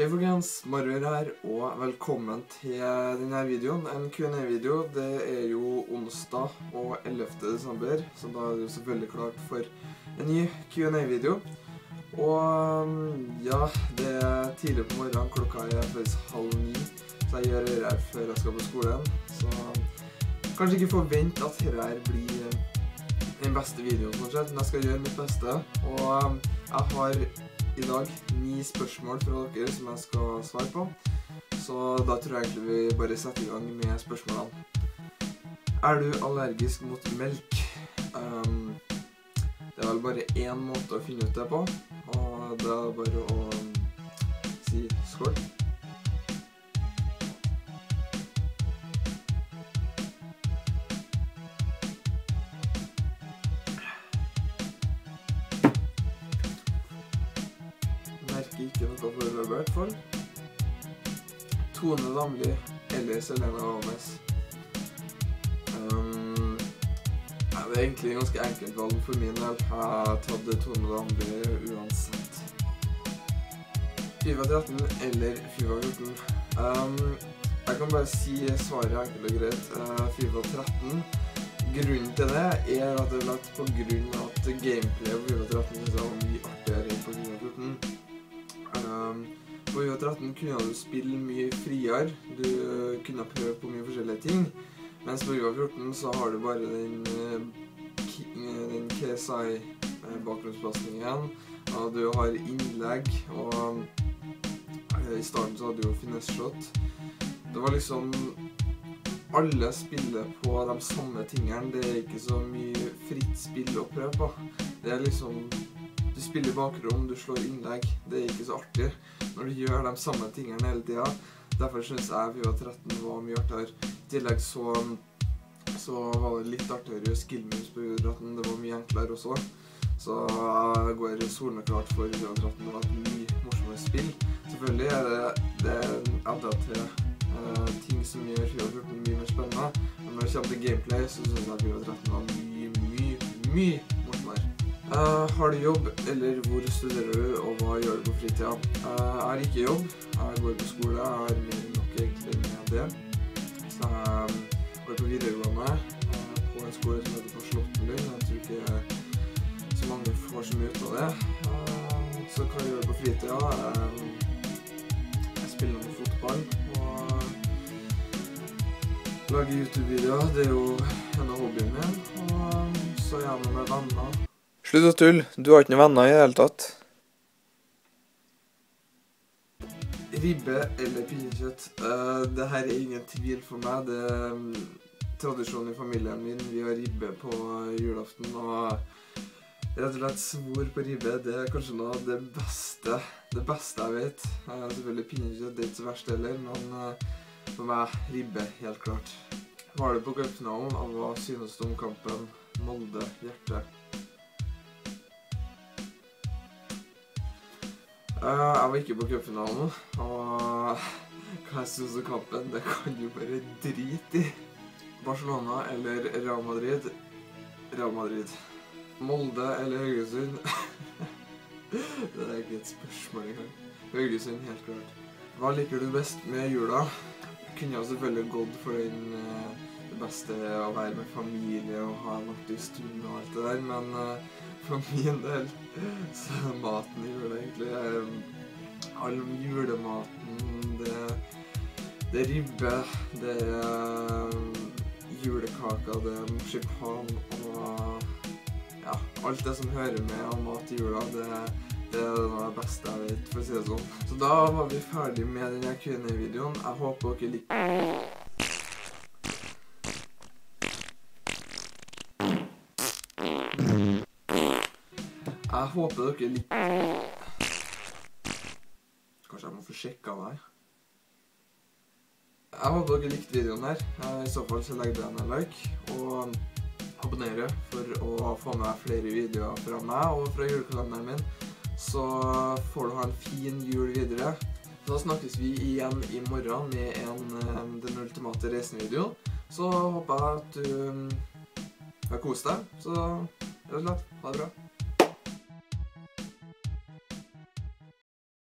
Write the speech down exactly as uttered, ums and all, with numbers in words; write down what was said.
Hei folkens, Marvin her, og velkommen til denne videoen. En Q and A-video. Det er jo onsdag og ellevte desember, så da er det jo selvfølgelig klart for en ny Q and A-video. Og ja, det er tidlig på morgenen, klokka er faktisk halv ni, så jeg gjør det her før jeg skal på skolen. Så kanskje ikke forvent at dette her blir den beste videoen, sånn sett, men jeg skal gjøre mitt beste. Og jeg har i dag ni spørsmål fra dere som jeg skal svare på, så da tror jeg egentlig vi bare setter i gang med spørsmålene. Er du allergisk mot melk? Um, det er vel bare én måte å finne ut det på, og det er bare å si skål. Ikke noe for i hvert fall. Tone Damli eller Selena Gomez. Um, ja, det er egentlig ganske enkelt valg for min del. Jeg har tatt Tone Damli uansett. FIFA tretten eller FIFA fjorten. Um, jeg kan bare si svaret enkelt og greit. Uh, FIFA tretten. Grunnen til det er at det er lett på grunn av at gameplay på FIFA tretten synes jeg var mye artigere enn på FIFA fjorten. Um, på FIFA tretten kunne du spille mye friere, du kunne prøve på mye forskjellige ting, mens på FIFA fjorten så har du bare den, den K S I-bakgrunnspasningen, og du har innlegg, og i starten så hadde du jo finesse shot. Det var liksom, alle spiller på de samme tingene, det er ikke så mye fritt spill å prøve på. Det er liksom, du spiller i bakgrunnen, du slår innlegg, det er ikke så artig når du gjør de samme tingene hele tiden. Derfor synes jeg FIFA tretten var mye artigere. I tillegg så, så var det litt artigere skillmoves på FIFA tretten, det var mye enklere også. Så jeg går solneklart for FIFA tretten, det var et mye morsommere spill. Selvfølgelig er det, det enda til uh, ting som gjør FIFA fjorten mye mer spennende, men når det kommer til gameplay så synes jeg FIFA tretten var mye, mye, mye morsommere. Uh, har du jobb, eller hvor studerer du, og hva gjør du på fritida? Uh, jeg har ikke jobb, jeg går på skole, jeg har mer nok egentlig med det. Så jeg går på videregående uh, på en skole som heter på Slottenlund. Jeg tror ikke så mange får så mye ut av det. Uh, så hva jeg gjør på fritida? Uh, jeg spiller noe fotball, og lager YouTube-videoer. Det er jo en av hobbyene min, og så gjerne med venner. Slutt å tull, du har ikke noen venner i det hele tatt. Ribbe eller pinnekjøtt, uh, det her er ingen tvil for meg. Det er um, tradisjon i familien min. Vi har ribbe på julaften, og rett og slett svor på ribbe, det er kanskje noe av det beste, det beste jeg vet. Uh, selvfølgelig pinnekjøtt, det er ikke så verst heller, men uh, for meg ribbe, helt klart. Var det på cupfinalen, og hva synes du om kampen Molde-Hjerte? Uh, jeg var ikke på cupfinalen, og hva jeg synes om kampen, det kan jo bare drite i. Barcelona eller Real Madrid? Real Madrid. Molde eller Haugesund? Det er ikke et spørsmål engang. Haugesund, helt klart. Hva liker du best med jula? Jeg kunne jo selvfølgelig gått for den, uh, det beste å være med familie og ha en artig stund og alt det der, men uh, for min del så er maten i jula egentlig. All julematen, det, det er ribbe, det er julekaka, det er marsipan og ja, alt det som hører med av mat i jula, det, det er noe av det beste jeg vet, for å si det sånn. Så da var vi ferdig med denne Q and A-videoen. Jeg håper dere liker. Jeg håper dere liker. Kanskje jeg må få sjekka det her. Jeg håper dere likte videoen her. I så fall så legg deg en like, og abonnere for å få med flere videoer fra meg og fra julekalenderen min. Så får du ha en fin jul videre. Så snakkes vi igjen i morgen med en Den ultimate reisen-video. Så håper jeg at du har kost deg. Så rett og slett, ha det bra.